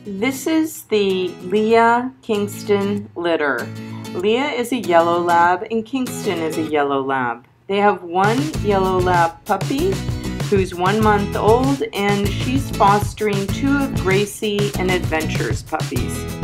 This is the Leah Kingston Litter. Leah is a yellow lab and Kingston is a yellow lab. They have one yellow lab puppy who's 1 month old, and she's fostering 2 of Gracie and Adventure's puppies.